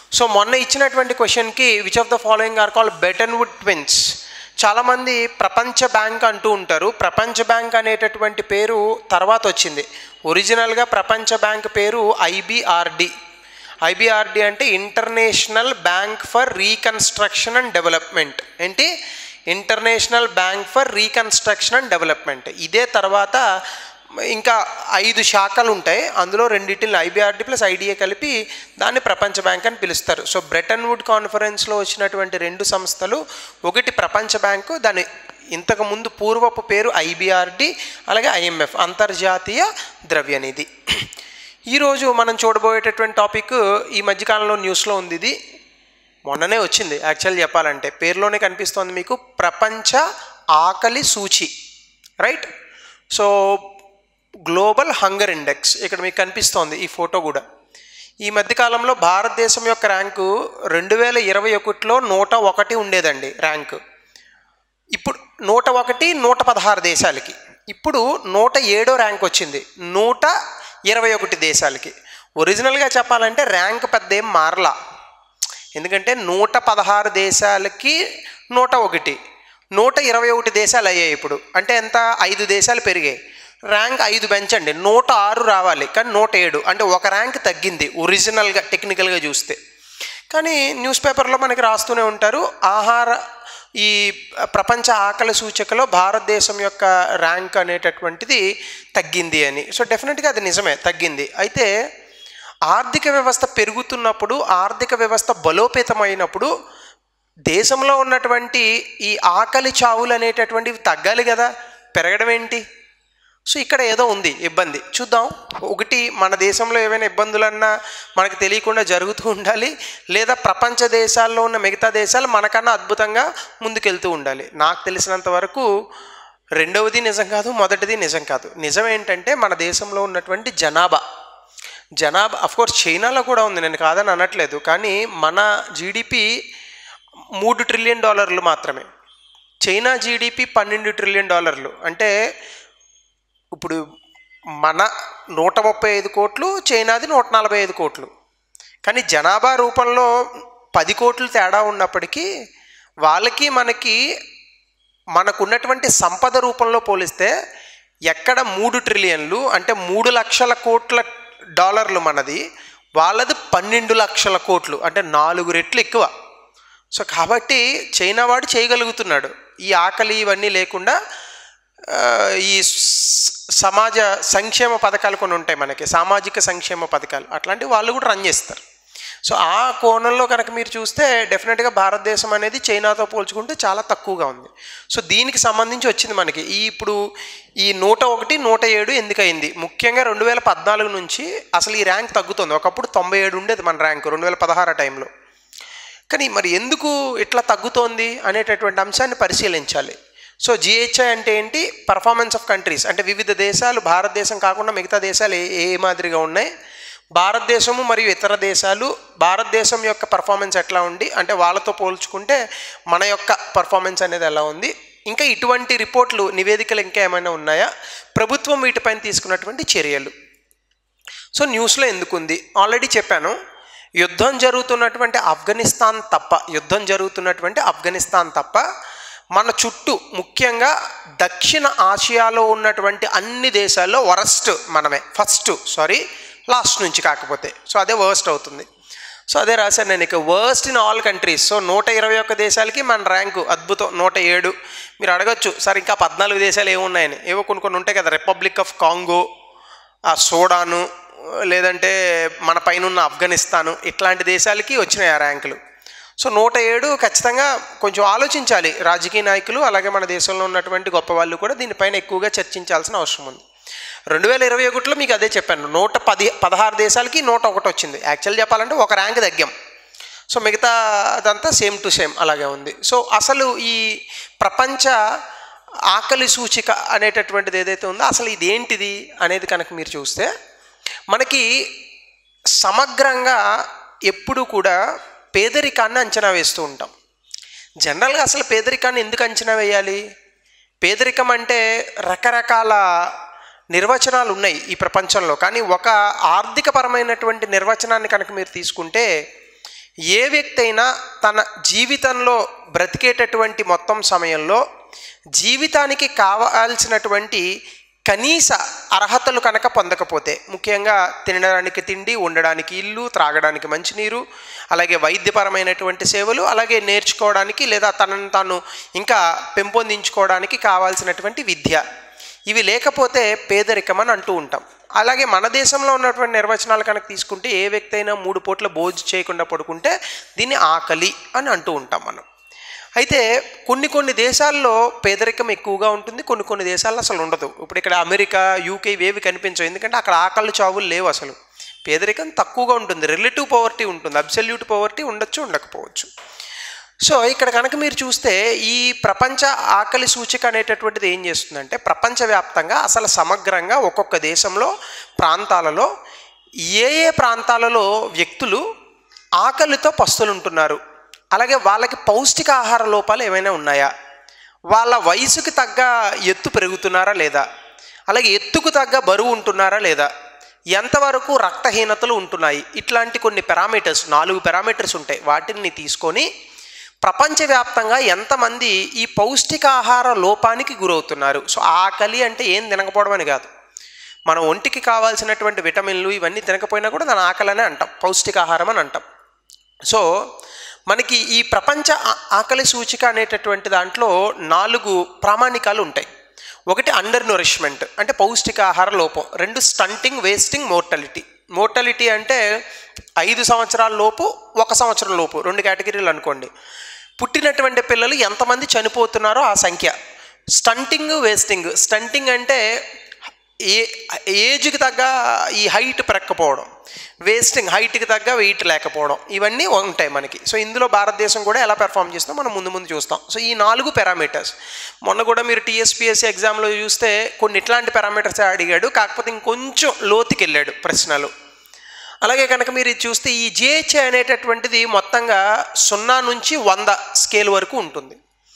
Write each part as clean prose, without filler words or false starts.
So మొన్న ఇచ్చినటువంటి క్వశ్చన్కి which of the following are called Bretton Wood twins. చాలామంది ప్రపంచ బ్యాంక్ అంటూ ఉంటారు. ప్రపంచ బ్యాంక్ అనేటటువంటి పేరు తర్వాత వచ్చింది. ఒరిజినల్గా ప్రపంచ బ్యాంక్ పేరు ఐబిఆర్డి. ఐబిఆర్డి అంటే international bank for reconstruction and development. ఏంటి? International bank for reconstruction and development. ఇదే తర్వాత ఇంకా 5 శాఖలు ఉంటాయి. అందులో రెండింటిని ఐబిఆర్డి ప్లస్ ఐడిఏ కలిపి దాన్ని ప్రపంచ బ్యాంక్ అని పిలుస్తారు. సో బ్రెటన్ వుడ్ కాన్ఫరెన్స్లో వచ్చినటువంటి 2 సంస్థలు, ఒకటి ప్రపంచ బ్యాంకు, దాని ఇంతకుముందు పూర్వపు పేరు ఐబిఆర్డి, అలాగే ఐఎంఎఫ్ అంతర్జాతీయ ద్రవ్యనిధి. ఈరోజు మనం చూడబోయేటటువంటి టాపిక్ ఈ మధ్యకాలంలో న్యూస్లో ఉంది. ఇది మొన్ననే వచ్చింది యాక్చువల్ చెప్పాలంటే. పేరులోనే కనిపిస్తోంది మీకు, ప్రపంచ ఆకలి సూచి. Right? So global hunger index ఇక్కడ మీకు కనిపిస్తోంది ఈ ఫోటో కూడా. ఈ మధ్యకాలంలో భారతదేశం యొక్క ర్యాంకు 2021లో 101 ఉండేదండి ర్యాంకు. ఇప్పుడు 101, 116 దేశాలకి. ఇప్పుడు 107వ ర్యాంక్ వచ్చింది 121 దేశాలకి. ఒరిజినల్గా చెప్పాలంటే ర్యాంక్ పెద్ద ఏం మారలా. ఎందుకంటే 116 దేశాలకి 101, 121 దేశాలు అయ్యాయి ఇప్పుడు. అంటే ఎంత? 5 దేశాలు పెరిగాయి. ర్యాంక్ 5 పెంచండి, 106 రావాలి. కానీ 107 అంటే ఒక ర్యాంక్ తగ్గింది ఒరిజినల్గా టెక్నికల్గా చూస్తే. కానీ న్యూస్ పేపర్లో మనకి రాస్తూనే ఉంటారు ఈ ప్రపంచ ఆకలి సూచికలో భారతదేశం యొక్క ర్యాంక్ అనేటటువంటిది తగ్గింది అని. సో డెఫినెట్గా అది నిజమే, తగ్గింది. అయితే ఆర్థిక వ్యవస్థ పెరుగుతున్నప్పుడు, ఆర్థిక వ్యవస్థ బలోపేతమైనప్పుడు దేశంలో ఉన్నటువంటి ఈ ఆకలి చావులు అనేటటువంటివి తగ్గాలి కదా, పెరగడం ఏంటి? సో ఇక్కడ ఏదో ఉంది ఇబ్బంది. చూద్దాం. ఒకటి, మన దేశంలో ఏవైనా ఇబ్బందులన్నా మనకు తెలియకుండా జరుగుతూ ఉండాలి, లేదా ప్రపంచ దేశాల్లో ఉన్న మిగతా దేశాలు మనకన్నా అద్భుతంగా ముందుకెళ్తూ ఉండాలి. నాకు తెలిసినంత వరకు రెండవది నిజం కాదు, మొదటిది నిజం కాదు. నిజం ఏంటంటే మన దేశంలో ఉన్నటువంటి జనాభా అఫ్కోర్స్ చైనాలో కూడా ఉంది, నేను కాదని అనట్లేదు. కానీ మన జీడిపి $3 ట్రిలియన్ మాత్రమే. China GDP $12 trillion. అంటే ఇప్పుడు మన 135 కోట్లు, చైనాది 145 కోట్లు. కానీ జనాభా రూపంలో 10 కోట్లు తేడా ఉన్నప్పటికీ వాళ్ళకి మనకున్నటువంటి సంపద రూపంలో పోలిస్తే ఎక్కడ 3 ట్రిలియన్లు అంటే 3 లక్షల కోట్ల డాలర్లు మనది, వాళ్ళది 12 లక్షల కోట్లు అంటే 4 రెట్లు ఎక్కువ. సో కాబట్టి చైనా వాడు చేయగలుగుతున్నాడు. ఈ ఆకలి ఇవన్నీ లేకుండా ఈ సమాజ సంక్షేమ పథకాలు కొన్ని ఉంటాయి మనకి, సామాజిక సంక్షేమ పథకాలు, అట్లాంటి వాళ్ళు కూడా రన్ చేస్తారు. సో ఆ కోణంలో కనుక మీరు చూస్తే డెఫినెట్గా భారతదేశం అనేది చైనాతో పోల్చుకుంటే చాలా తక్కువగా ఉంది. సో దీనికి సంబంధించి వచ్చింది మనకి ఇప్పుడు ఈ 101, 107 ఎందుకయింది? ముఖ్యంగా 2014 నుంచి అసలు ఈ ర్యాంక్ తగ్గుతుంది. ఒకప్పుడు 97 ఉండేది మన ర్యాంక్ 2016 టైంలో. కానీ మరి ఎందుకు ఇట్లా తగ్గుతోంది అనేటటువంటి అంశాన్ని పరిశీలించాలి. సో జిహెచ్ఐ అంటే ఏంటి? Performance of countries. అంటే వివిధ దేశాలు, భారతదేశం కాకుండా మిగతా దేశాలు ఏ మాదిరిగా ఉన్నాయి, భారతదేశము మరియు ఇతర దేశాలు భారతదేశం యొక్క పర్ఫార్మెన్స్ ఎట్లా ఉంది, అంటే వాళ్ళతో పోల్చుకుంటే మన యొక్క పర్ఫార్మెన్స్ అనేది ఎలా ఉంది, ఇంకా ఇటువంటి రిపోర్ట్లు, నివేదికలు ఇంకా ఏమైనా ఉన్నాయా, ప్రభుత్వం వీటిపైన తీసుకున్నటువంటి చర్యలు. సో న్యూస్లో ఎందుకుంది ఆల్రెడీ చెప్పాను. యుద్ధం జరుగుతున్నటువంటి ఆఫ్ఘనిస్తాన్ తప్ప మన చుట్టూ ముఖ్యంగా దక్షిణ ఆసియాలో ఉన్నటువంటి అన్ని దేశాల్లో వరస్ట్ మనమే. లాస్ట్ నుంచి కాకపోతే. సో అదే వర్స్ట్ అవుతుంది. సో అదే రాశాను నేను ఇక, worst in all countries. So 121 దేశాలకి మన ర్యాంకు అద్భుతం 107. మీరు అడగచ్చు సార్ ఇంకా 14 దేశాలు ఏమున్నాయని. ఏవో కొన్ని ఉంటాయి కదా, రిపబ్లిక్ ఆఫ్ కాంగో, సోడాను, లేదంటే మన పైన ఉన్న ఆఫ్ఘనిస్తాను, ఇట్లాంటి దేశాలకి వచ్చినాయి ఆ ర్యాంకులు. సో 107 ఖచ్చితంగా కొంచెం ఆలోచించాలి రాజకీయ నాయకులు, అలాగే మన దేశంలో ఉన్నటువంటి గొప్ప వాళ్ళు కూడా దీనిపైన ఎక్కువగా చర్చించాల్సిన అవసరం ఉంది. 2021లో మీకు అదే చెప్పాను, 116 దేశాలకి 101 వచ్చింది. యాక్చువల్ చెప్పాలంటే ఒక ర్యాంక్ తగ్గాం. సో మిగతా అదంతా సేమ్ టు సేమ్ అలాగే ఉంది. సో అసలు ఈ ప్రపంచ ఆకలి సూచిక అనేటటువంటిది ఏదైతే ఉందో అసలు ఇదేంటిది అనేది కనుక మీరు చూస్తే మనకి సమగ్రంగా ఎప్పుడు కూడా పేదరికాన్ని అంచనా వేస్తూ ఉంటాం. జనరల్గా అసలు పేదరికాన్ని ఎందుకు అంచనా వేయాలి? పేదరికం అంటే రకరకాల నిర్వచనాలు ఉన్నాయి ఈ ప్రపంచంలో. కానీ ఒక ఆర్థికపరమైనటువంటి నిర్వచనాన్ని కనుక మీరు తీసుకుంటే ఏ వ్యక్తి అయినా తన జీవితంలో బ్రతికేటటువంటి మొత్తం సమయంలో జీవితానికి కావాల్సినటువంటి కనీస అర్హతలు కనుక పొందకపోతే, ముఖ్యంగా తినడానికి తిండి, ఉండడానికి ఇల్లు, త్రాగడానికి మంచినీరు, అలాగే వైద్యపరమైనటువంటి సేవలు, అలాగే నేర్చుకోవడానికి లేదా తనను తాను ఇంకా పెంపొందించుకోవడానికి కావాల్సినటువంటి విద్య, ఇవి లేకపోతే పేదరికం అని అంటూ ఉంటాం. అలాగే మన దేశంలో ఉన్నటువంటి నిర్వచనాలు కనుక తీసుకుంటే ఏ వ్యక్తి అయినా 3 పూట్ల భోజనం చేయకుండా పడుకుంటే దీన్ని ఆకలి అని అంటూ ఉంటాం మనం. అయితే కొన్ని దేశాల్లో పేదరికం ఎక్కువగా ఉంటుంది, కొన్ని దేశాల్లో అసలు ఉండదు. ఇప్పుడు ఇక్కడ అమెరికా, యూకే ఇవేవి కనిపించవు, ఎందుకంటే అక్కడ ఆకలి చావులు లేవు. అసలు పేదరికం తక్కువగా ఉంటుంది, రిలేటివ్ పవర్టీ ఉంటుంది, అబ్సల్యూట్ పవర్టీ ఉండొచ్చు, ఉండకపోవచ్చు. సో ఇక్కడ కనుక మీరు చూస్తే ఈ ప్రపంచ ఆకలి సూచిక అనేటటువంటిది ఏం చేస్తుందంటే ప్రపంచవ్యాప్తంగా అసలు సమగ్రంగా ఒక్కొక్క దేశంలో ప్రాంతాలలో ఏ ప్రాంతాలలో వ్యక్తులు ఆకలితో పస్తులుంటున్నారు, అలాగే వాళ్ళకి పౌష్టికాహార లోపాలు ఏమైనా ఉన్నాయా, వాళ్ళ వయసుకి తగ్గ ఎత్తు పెరుగుతున్నారా లేదా, అలాగే ఎత్తుకు తగ్గ బరువు ఉంటున్నారా లేదా, ఎంతవరకు రక్తహీనతలు ఉంటున్నాయి, ఇట్లాంటి కొన్ని పారామీటర్స్ 4 పారామీటర్స్ ఉంటాయి. వాటిని తీసుకొని ప్రపంచవ్యాప్తంగా ఎంతమంది ఈ పౌష్టికాహార లోపానికి గురవుతున్నారు. సో ఆకలి అంటే ఏం తినకపోవడం అని కాదు, మన ఒంటికి కావాల్సినటువంటి విటమిన్లు ఇవన్నీ తినకపోయినా కూడా దాని ఆకలి అని అంటాం, పౌష్టికాహారం అని అంటాం. సో మనకి ఈ ప్రపంచ ఆకలి సూచిక అనేటటువంటి దాంట్లో 4 ప్రామాణికాలు ఉంటాయి. ఒకటి అండర్ నరిష్మెంట్ అంటే పౌష్టికాహార లోపం, 2 స్టంటింగ్, వేస్టింగ్, మోర్టాలిటీ. మోర్టాలిటీ అంటే 5 సంవత్సరాల లోపు, 1 సంవత్సరం లోపు, 2 కేటగిరీలు అనుకోండి. పుట్టినటువంటి పిల్లలు ఎంతమంది చనిపోతున్నారో ఆ సంఖ్య. Stunting, wasting. స్టంటింగ్ అంటే ఏజ్కి తగ్గ ఈ హైట్ పెరగకపోవడం, వేస్టింగ్ హైట్కి తగ్గ వెయిట్ లేకపోవడం, ఇవన్నీ ఉంటాయి మనకి. సో ఇందులో భారతదేశం కూడా ఎలా పెర్ఫామ్ చేస్తుందో మనం ముందు చూస్తాం. సో ఈ 4 పారామీటర్స్ మొన్న కూడా మీరు టీఎస్పీఎస్సీ ఎగ్జామ్లో చూస్తే కొన్ని ఇట్లాంటి పారామీటర్స్ అడిగాడు, కాకపోతే ఇంకొంచెం లోతుకి వెళ్ళాడు ప్రశ్నలు. అలాగే కనుక మీరు చూస్తే ఈ జిహెచ్ఐ అనేటటువంటిది మొత్తంగా 0 నుంచి 100 స్కేల్ వరకు ఉంటుంది.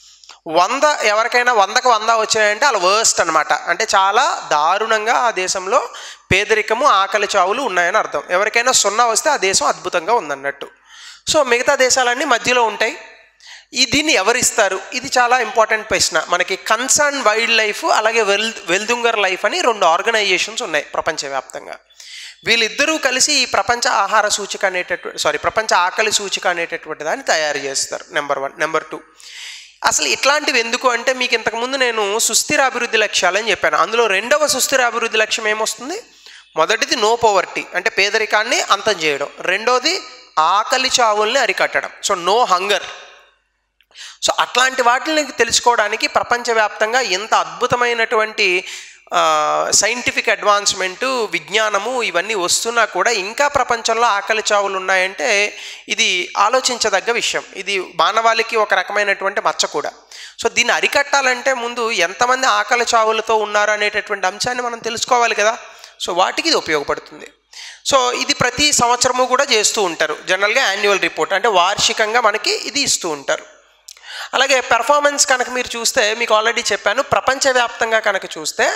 100 ఎవరికైనా 100కి 100 వచ్చాయంటే అలా వర్స్ట్ అనమాట, అంటే చాలా దారుణంగా ఆ దేశంలో పేదరికము, ఆకలి చావులు ఉన్నాయని అర్థం. ఎవరికైనా 0 వస్తే ఆ దేశం అద్భుతంగా ఉందన్నట్టు. సో మిగతా దేశాలన్నీ మధ్యలో ఉంటాయి. దీన్ని ఎవరిస్తారు, ఇది చాలా ఇంపార్టెంట్ ప్రశ్న. మనకి కన్సర్న్ వైల్డ్ లైఫ్ అలాగే వెల్దుంగర్ లైఫ్ అని 2 ఆర్గనైజేషన్స్ ఉన్నాయి ప్రపంచవ్యాప్తంగా. వీళ్ళిద్దరూ కలిసి ఈ ప్రపంచ ఆహార సూచిక ప్రపంచ ఆకలి సూచిక అనేటటువంటి దాన్ని తయారు చేస్తారు. నెంబర్ 1. నెంబర్ 2, అసలు ఇట్లాంటివి ఎందుకు అంటే మీకు ఇంతకుముందు నేను సుస్థిర అభివృద్ధి లక్ష్యాలని చెప్పాను. అందులో 2వ సుస్థిర అభివృద్ధి లక్ష్యం ఏమొస్తుంది? మొదటిది నో పవర్టీ అంటే పేదరికాన్ని అంతం చేయడం, 2వది ఆకలి చావుల్ని అరికట్టడం, సో నో హంగర్. సో అట్లాంటి వాటిని తెలుసుకోవడానికి ప్రపంచవ్యాప్తంగా ఎంత అద్భుతమైనటువంటి సైంటిఫిక్ అడ్వాన్స్మెంటు, విజ్ఞానము ఇవన్నీ వస్తున్నా కూడా ఇంకా ప్రపంచంలో ఆకలి చావులు ఉన్నాయంటే ఇది ఆలోచించదగ్గ విషయం. ఇది మానవాళికి ఒక రకమైనటువంటి మచ్చ కూడా. సో దీన్ని అరికట్టాలంటే ముందు ఎంతమంది ఆకలి చావులతో ఉన్నారు అనేటటువంటి అంశాన్ని మనం తెలుసుకోవాలి కదా. సో వాటికి ఇది ఉపయోగపడుతుంది. సో ఇది ప్రతి సంవత్సరము కూడా చేస్తూ ఉంటారు. జనరల్గా యాన్యువల్ రిపోర్ట్ అంటే వార్షికంగా మనకి ఇది ఇస్తూ ఉంటారు. అలాగే పెర్ఫార్మెన్స్ కనుక మీరు చూస్తే మీకు ఆల్రెడీ చెప్పాను, ప్రపంచవ్యాప్తంగా కనుక చూస్తే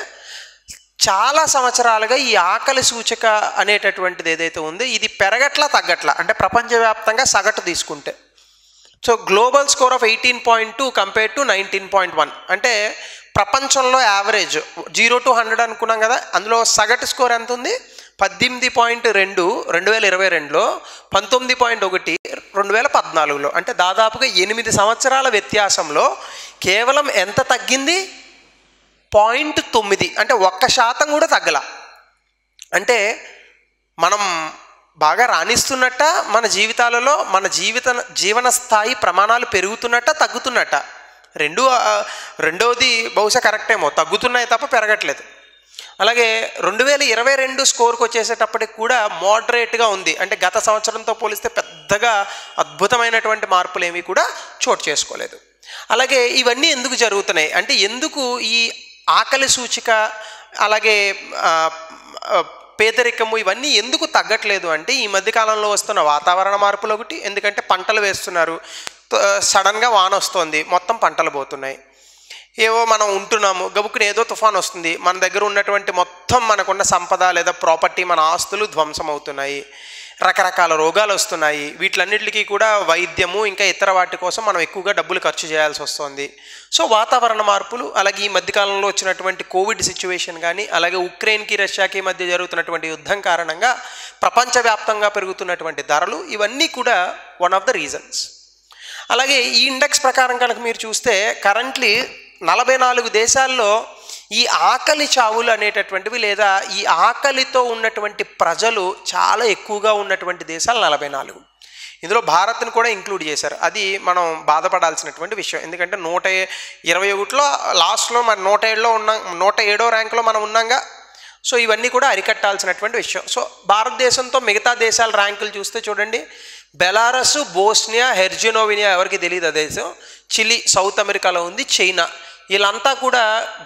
చాలా సంవత్సరాలుగా ఈ ఆకలి సూచిక అనేటటువంటిది ఏదైతే ఉందో ఇది పెరగట్లా తగ్గట్లా, అంటే ప్రపంచవ్యాప్తంగా సగటు తీసుకుంటే. So global score of 18.2 compare to 19.1 అంటే ప్రపంచంలో యావరేజ్ 0 to 100 అనుకున్నాం కదా, అందులో సగటు స్కోర్ ఎంత ఉంది? 18.2 2022లో, 19.1 2014లో. అంటే దాదాపుగా 8 సంవత్సరాల వ్యత్యాసంలో కేవలం ఎంత తగ్గింది? 0.9 అంటే 1% కూడా తగ్గల. అంటే మనం బాగా రాణిస్తున్నట్ట, మన జీవితాలలో మన జీవన స్థాయి ప్రమాణాలు పెరుగుతున్నట్ట తగ్గుతున్నట్ట? రెండవది బహుశా కరెక్టేమో, తగ్గుతున్నాయి తప్ప పెరగట్లేదు. అలాగే 2022 స్కోర్కి వచ్చేసేటప్పటికి కూడా మోడరేట్గా ఉంది, అంటే గత సంవత్సరంతో పోలిస్తే పెద్దగా అద్భుతమైనటువంటి మార్పులు ఏమీ కూడా చోటు చేసుకోలేదు. అలాగే ఇవన్నీ ఎందుకు జరుగుతున్నాయి అంటే ఎందుకు ఈ ఆకలి సూచిక అలాగే పేదరికము ఇవన్నీ ఎందుకు తగ్గట్లేదు అంటే ఈ మధ్యకాలంలో వస్తున్న వాతావరణ మార్పులు ఒకటి, ఎందుకంటే పంటలు వేస్తున్నారు, సడన్గా వాన వస్తుంది, మొత్తం పంటలు పోతున్నాయి. ఏవో మనం ఉంటున్నాము, గబుక్కుని ఏదో తుఫాన్ వస్తుంది, మన దగ్గర ఉన్నటువంటి మొత్తం మనకున్న సంపద లేదా ప్రాపర్టీ, మన ఆస్తులు ధ్వంసం అవుతున్నాయి. రకరకాల రోగాలు వస్తున్నాయి. వీటిలన్నిటికీ కూడా వైద్యము ఇంకా ఇతర వాటి కోసం మనం ఎక్కువగా డబ్బులు ఖర్చు చేయాల్సి వస్తుంది. సో వాతావరణ మార్పులు, అలాగే ఈ మధ్యకాలంలో వచ్చినటువంటి కోవిడ్ సిచ్యువేషన్ కానీ, అలాగే ఉక్రెయిన్కి రష్యాకి మధ్య జరుగుతున్నటువంటి యుద్ధం కారణంగా ప్రపంచవ్యాప్తంగా పెరుగుతున్నటువంటి ధరలు, ఇవన్నీ కూడా వన్ ఆఫ్ ద రీజన్స్. అలాగే ఈ ఇండెక్స్ ప్రకారం కనుక మీరు చూస్తే కరెంట్లీ 44 దేశాల్లో ఈ ఆకలి చావులు అనేటటువంటివి లేదా ఈ ఆకలితో ఉన్నటువంటి ప్రజలు చాలా ఎక్కువగా ఉన్నటువంటి దేశాలు 44. ఇందులో భారత్ను కూడా ఇంక్లూడ్ చేశారు. అది మనం బాధపడాల్సినటువంటి విషయం. ఎందుకంటే 121లో లాస్ట్లో మన 107లో ఉన్నాం, 107వ ర్యాంకులో మనం ఉన్నాంగా. సో ఇవన్నీ కూడా అరికట్టాల్సినటువంటి విషయం. సో భారతదేశంతో మిగతా దేశాల ర్యాంకులు చూస్తే చూడండి, బెలారస్, బోస్నియా, హెర్జెగోవినా ఎవరికి తెలియదు ఆ దేశం, చిలీ సౌత్ అమెరికాలో ఉంది, చైనా, వీళ్ళంతా కూడా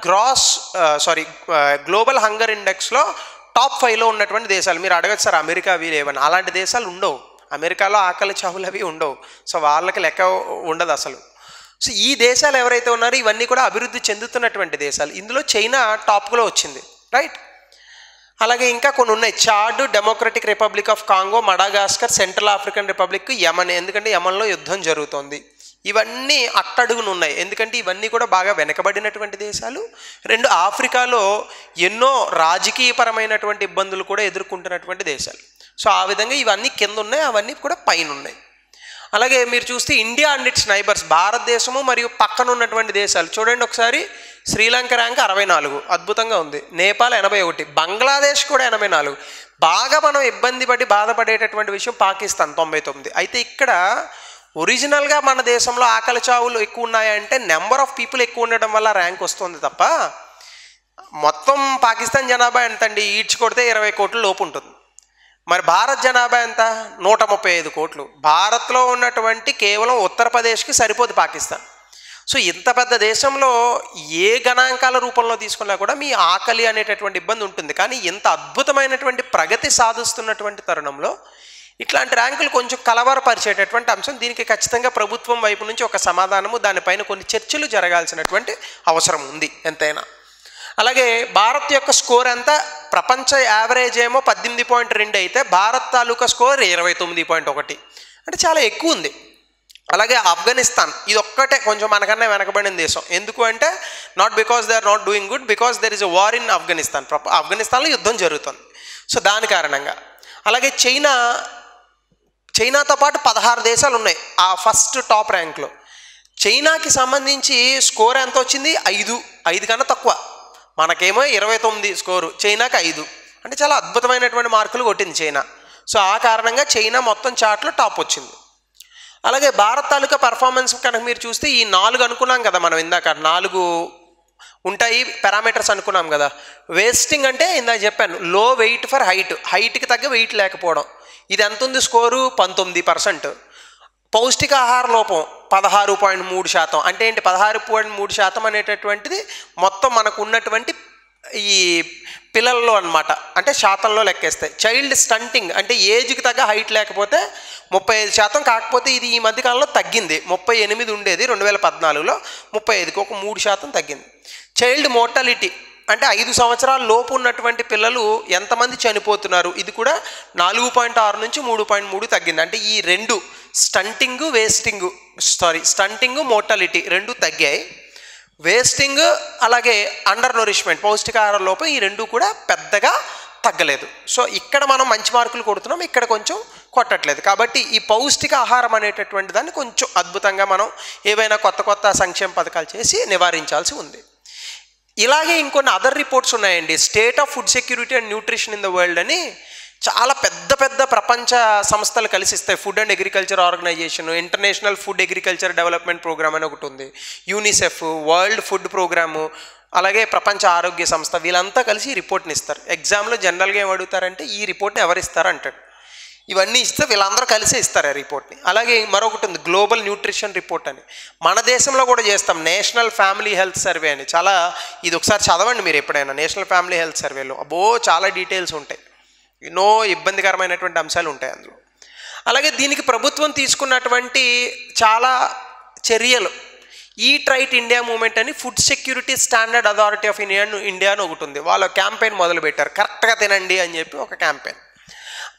గ్లోబల్ హంగర్ ఇండెక్స్లో టాప్ 5లో ఉన్నటువంటి దేశాలు. మీరు అడగచ్చు సార్ అమెరికా అవి లేవని. అలాంటి దేశాలు ఉండవు. అమెరికాలో ఆకలి చావులు అవి ఉండవు. సో వాళ్ళకి లెక్క ఉండదు అసలు. సో ఈ దేశాలు ఎవరైతే ఉన్నారో ఇవన్నీ కూడా అభివృద్ధి చెందుతున్నటువంటి దేశాలు. ఇందులో చైనా టాప్లో వచ్చింది, రైట్. అలాగే ఇంకా కొన్ని ఉన్నాయి, Chad, democratic republic of Congo, Madagascar, central African republic, Yemen. ఎందుకంటే యమన్లో యుద్ధం జరుగుతోంది. ఇవన్నీ అట్టడుగును ఉన్నాయి, ఎందుకంటే ఇవన్నీ కూడా బాగా వెనకబడినటువంటి దేశాలు. 2 ఆఫ్రికాలో ఎన్నో రాజకీయపరమైనటువంటి ఇబ్బందులు కూడా ఎదుర్కొంటున్నటువంటి దేశాలు. సో ఆ విధంగా ఇవన్నీ కింద ఉన్నాయి, అవన్నీ కూడా పైన ఉన్నాయి. అలాగే మీరు చూస్తే ఇండియా అండ్ ఇట్స్ నైబర్స్, భారతదేశము మరియు పక్కన ఉన్నటువంటి దేశాలు చూడండి ఒకసారి. శ్రీలంక ర్యాంక్ 64, అద్భుతంగా ఉంది. నేపాల్ 81, బంగ్లాదేశ్ కూడా 84. బాగా మనం ఇబ్బంది పడి బాధపడేటటువంటి విషయం పాకిస్తాన్ 99. అయితే ఇక్కడ ఒరిజినల్గా మన దేశంలో ఆకలి చావులు ఎక్కువ ఉన్నాయంటే నెంబర్ ఆఫ్ పీపుల్ ఎక్కువ ఉండడం వల్ల ర్యాంక్ వస్తుంది తప్ప, మొత్తం పాకిస్తాన్ జనాభా ఎంతండి, ఈడ్చి కొడితే 20 కోట్ల లోపు ఉంటుంది. మరి భారత్ జనాభా ఎంత, 135 కోట్లు. భారత్లో ఉన్నటువంటి కేవలం ఉత్తరప్రదేశ్కి సరిపోదు పాకిస్తాన్. సో ఇంత పెద్ద దేశంలో ఏ గణాంకాల రూపంలో తీసుకున్నా కూడా మీ ఆకలి అనేటటువంటి ఇబ్బంది ఉంటుంది. కానీ ఇంత అద్భుతమైనటువంటి ప్రగతి సాధిస్తున్నటువంటి తరుణంలో ఇట్లాంటి ర్యాంకులు కొంచెం కలవరపరిచేటటువంటి అంశం. దీనికి ఖచ్చితంగా ప్రభుత్వం వైపు నుంచి ఒక సమాధానము, దానిపైన కొన్ని చర్చలు జరగాల్సినటువంటి అవసరం ఉంది ఎంతైనా. అలాగే భారత్ యొక్క స్కోర్ ఎంత, ప్రపంచ యావరేజ్ ఏమో 18.2 అయితే భారత్ తాలూకా స్కోర్ 29.1, అంటే చాలా ఎక్కువ ఉంది. అలాగే ఆఫ్ఘనిస్తాన్, ఇది ఒక్కటే కొంచెం మనకన్నా వెనకబడిన దేశం. ఎందుకు అంటే not because they are not doing good, because there is a war in Afghanistan. ఆఫ్ఘనిస్తాన్లో యుద్ధం జరుగుతుంది. సో దాని కారణంగా. అలాగే చైనాతో పాటు 16 దేశాలు ఉన్నాయి ఆ ఫస్ట్ టాప్ ర్యాంక్లో. చైనాకి సంబంధించి స్కోర్ ఎంత వచ్చింది, 5 కన్నా తక్కువ. మనకేమో 29 స్కోరు, చైనాకి 5, అంటే చాలా అద్భుతమైనటువంటి మార్కులు కొట్టింది చైనా. సో ఆ కారణంగా చైనా మొత్తం చార్ట్లో టాప్ వచ్చింది. అలాగే భారత్ తాలూకా పర్ఫార్మెన్స్ కనుక మీరు చూస్తే ఈ 4 అనుకున్నాం కదా మనం ఇందాక, 4 ఉంటాయి పారామీటర్స్ అనుకున్నాం కదా. వేస్టింగ్ అంటే ఇందాక చెప్పాను, లో వెయిట్ ఫర్ హైట్కి తగ్గ వెయిట్ లేకపోవడం. ఇది ఎంత ఉంది స్కోరు, 19%. పౌష్టికాహార లోపం 16.3%. అంటే ఏంటి 16.3% అనేటటువంటిది మొత్తం మనకు ఉన్నటువంటి ఈ పిల్లల్లో అనమాట, అంటే శాతంలో లెక్కేస్తాయి. చైల్డ్ స్టంటింగ్ అంటే ఏజ్కి తగ్గ హైట్ లేకపోతే 35%. కాకపోతే ఇది ఈ మధ్యకాలంలో తగ్గింది, 38 ఉండేది 2014లో, 35కి ఒక 3% తగ్గింది. చైల్డ్ మోర్టాలిటీ అంటే 5 సంవత్సరాల లోపు ఉన్నటువంటి పిల్లలు ఎంతమంది చనిపోతున్నారు, ఇది కూడా 4.6 నుంచి 3.3 తగ్గింది. అంటే ఈ 2 స్టంటింగ్ మోర్టాలిటీ 2 తగ్గాయి. వేస్టింగ్ అలాగే అండర్ నరిష్మెంట్ పౌష్టికాహార లోపం ఈ 2 కూడా పెద్దగా తగ్గలేదు. సో ఇక్కడ మనం మంచి మార్కులు కొడుతున్నాం, ఇక్కడ కొంచెం కొట్టట్లేదు. కాబట్టి ఈ పౌష్టిక ఆహారం అనేటటువంటి దాన్ని కొంచెం అద్భుతంగా మనం ఏవైనా కొత్త సంక్షేమ పథకాలు చేసి నివారించాల్సి ఉంది. ఇలాగే ఇంకొన్ని అదర్ రిపోర్ట్స్ ఉన్నాయండి. State of food security and nutrition in the world అని చాలా పెద్ద ప్రపంచ సంస్థలు కలిసి ఇస్తాయి. Food and agriculture organisation, international food agriculture development programme అని ఒకటి ఉంది, యూనిసెఫ్, వరల్డ్ ఫుడ్ ప్రోగ్రాము, అలాగే ప్రపంచ ఆరోగ్య సంస్థ, వీళ్ళంతా కలిసి ఈ రిపోర్ట్ని ఇస్తారు. ఎగ్జామ్లో జనరల్గా ఏం అడుగుతారంటే ఈ రిపోర్ట్ని ఎవరు ఇస్తారు అంటాడు. ఇవన్నీ ఇస్తే వీళ్ళందరూ కలిసే ఇస్తారు ఆ రిపోర్ట్ని. అలాగే మరొకటి ఉంది గ్లోబల్ న్యూట్రిషన్ రిపోర్ట్ అని, మన దేశంలో కూడా చేస్తాం. నేషనల్ ఫ్యామిలీ హెల్త్ సర్వే అని, చాలా ఇది ఒకసారి చదవండి మీరు ఎప్పుడైనా. నేషనల్ ఫ్యామిలీ హెల్త్ సర్వేలో చాలా డీటెయిల్స్ ఉంటాయి, ఎన్నో ఇబ్బందికరమైనటువంటి అంశాలు ఉంటాయి అందులో. అలాగే దీనికి ప్రభుత్వం తీసుకున్నటువంటి చాలా చర్యలు, ఈట్ రైట్ ఇండియా మూవ్మెంట్ అని food security standard authority of India అని ఒకటి ఉంది. వాళ్ళ క్యాంపెయిన్ మొదలుపెట్టారు, కరెక్ట్గా తినండి అని చెప్పి ఒక క్యాంపెయిన్.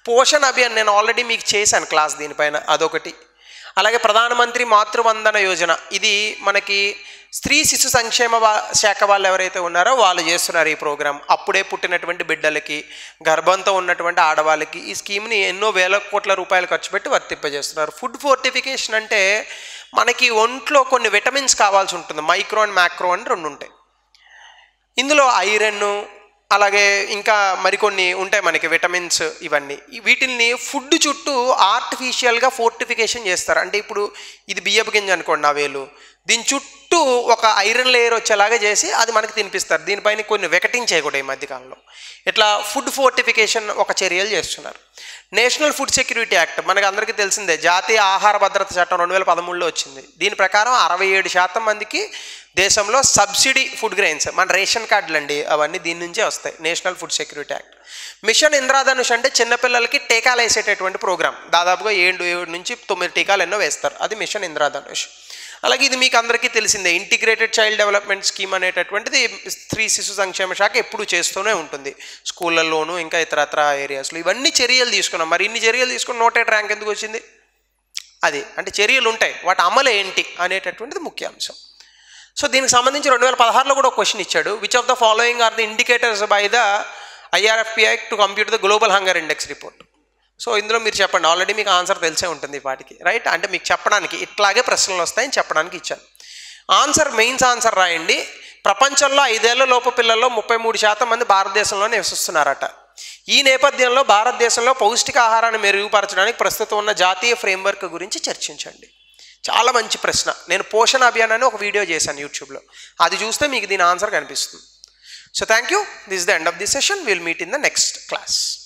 పోషణ్ అభియాన్ నేను ఆల్రెడీ మీకు చేశాను క్లాస్ దీనిపైన, అదొకటి. అలాగే ప్రధానమంత్రి మాతృవందన యోజన, ఇది మనకి స్త్రీ శిశు సంక్షేమ శాఖ వాళ్ళు ఎవరైతే ఉన్నారో వాళ్ళు చేస్తున్నారు ఈ ప్రోగ్రాం. అప్పుడే పుట్టినటువంటి బిడ్డలకి, గర్భంతో ఉన్నటువంటి ఆడవాళ్ళకి ఈ స్కీమ్ని ఎన్నో వేల కోట్ల రూపాయలు ఖర్చు పెట్టి వర్తింపజేస్తున్నారు. ఫుడ్ ఫోర్టిఫికేషన్ అంటే మనకి ఒంట్లో కొన్ని విటమిన్స్ కావాల్సి ఉంటుంది, మైక్రో అండ్ మ్యాక్రో అని రెండు ఉంటాయి. ఇందులో ఐరన్, అలాగే ఇంకా మరికొన్ని ఉంటాయి మనకి విటమిన్స్. ఇవన్నీ వీటిల్ని ఫుడ్ చుట్టూ ఆర్టిఫిషియల్గా ఫోర్టిఫికేషన్ చేస్తారు. అంటే ఇప్పుడు ఇది బియ్యపు గింజ అనుకోండి, నా వేలు, దీని చుట్టూ ఒక ఐరన్ లేయర్ వచ్చేలాగా చేసి అది మనకి తినిపిస్తారు. దీనిపైన కొన్ని వికటించాయి కూడా ఈ మధ్యకాలంలో. ఇట్లా ఫుడ్ ఫోర్టిఫికేషన్ ఒక చర్యలు చేస్తున్నారు. నేషనల్ ఫుడ్ సెక్యూరిటీ యాక్ట్ మనకు అందరికీ తెలిసిందే, జాతీయ ఆహార భద్రత చట్టం 2013లో వచ్చింది. దీని ప్రకారం 67% మందికి దేశంలో సబ్సిడీ ఫుడ్ గ్రెయిన్స్, మన రేషన్ కార్డులు అండి అవన్నీ దీని నుంచే వస్తాయి. National food security act. Mission Indradhanush అంటే చిన్నపిల్లలకి టీకాలు వేసేటటువంటి ప్రోగ్రామ్, దాదాపుగా 7 నుంచి 9 టీకాలు ఎన్నో వేస్తారు, అది మిషన్ ఇంద్రధనుష్. అలాగే ఇది మీకు అందరికీ తెలిసిందే, ఇంటిగ్రేటెడ్ చైల్డ్ డెవలప్మెంట్ స్కీమ్ అనేటటువంటిది స్త్రీ శిశు సంక్షేమ శాఖ ఎప్పుడు చేస్తూనే ఉంటుంది, స్కూళ్ళల్లోనూ ఇంకా ఇతరత్ర ఏరియాస్లో. ఇవన్నీ చర్యలు తీసుకున్నాం. మరి ఇన్ని చర్యలు తీసుకుని 108 ర్యాంక్ ఎందుకు వచ్చింది? అది అంటే చర్యలు ఉంటాయి, వాటి అమలు ఏంటి అనేటటువంటిది ముఖ్య అంశం. సో దీనికి సంబంధించి 2016లో కూడా ఒక క్వశ్చన్ ఇచ్చాడు, which of the following are the indicators by the IRFPI to compute the global hunger index report. So ఇందులో మీరు చెప్పండి, ఆల్రెడీ మీకు ఆన్సర్ తెలిసే ఉంటుంది వాటికి, రైట్? అంటే మీకు చెప్పడానికి ఇట్లాగే ప్రశ్నలు వస్తాయని చెప్పడానికి ఇచ్చాను. ఆన్సర్, మెయిన్స్ ఆన్సర్ రాయండి. ప్రపంచంలో 5 ఏళ్ల లోపు పిల్లల్లో 33% మంది భారతదేశంలో నివసిస్తున్నారట. ఈ నేపథ్యంలో భారతదేశంలో పౌష్టికాహారాన్ని మెరుగుపరచడానికి ప్రస్తుతం ఉన్న జాతీయ ఫ్రేమ్వర్క్ గురించి చర్చించండి. చాలా మంచి ప్రశ్న. నేను పోషణ అభియాన్ అని ఒక వీడియో చేశాను యూట్యూబ్లో, అది చూస్తే మీకు దీని ఆన్సర్ కనిపిస్తుంది. So thank you. This is the end of the session. Will meet in the next class.